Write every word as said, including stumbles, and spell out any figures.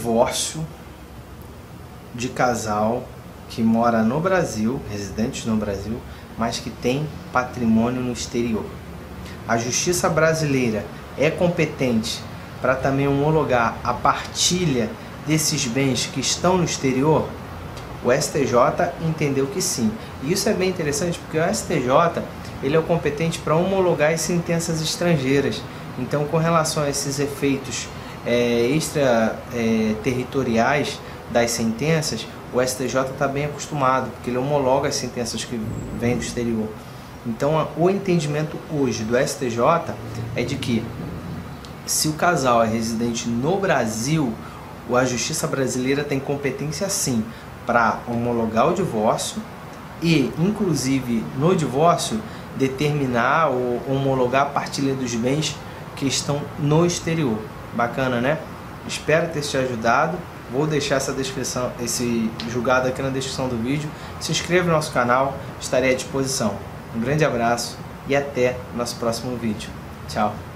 divórcio de casal que mora no Brasil, residentes no Brasil, mas que tem patrimônio no exterior. A justiça brasileira é competente para também homologar a partilha desses bens que estão no exterior? O S T J entendeu que sim. E isso é bem interessante porque o S T J ele é o competente para homologar as sentenças estrangeiras. Então, com relação a esses efeitos é, extraterritoriais das sentenças, o S T J está bem acostumado, porque ele homologa as sentenças que vêm do exterior. Então, o entendimento hoje do S T J é de que, se o casal é residente no Brasil, a Justiça brasileira tem competência sim para homologar o divórcio e, inclusive, no divórcio, determinar ou homologar a partilha dos bens que estão no exterior. Bacana, né? Espero ter te ajudado. Vou deixar essa descrição, esse julgado aqui na descrição do vídeo. Se inscreva no nosso canal, estarei à disposição. Um grande abraço e até o nosso próximo vídeo. Tchau!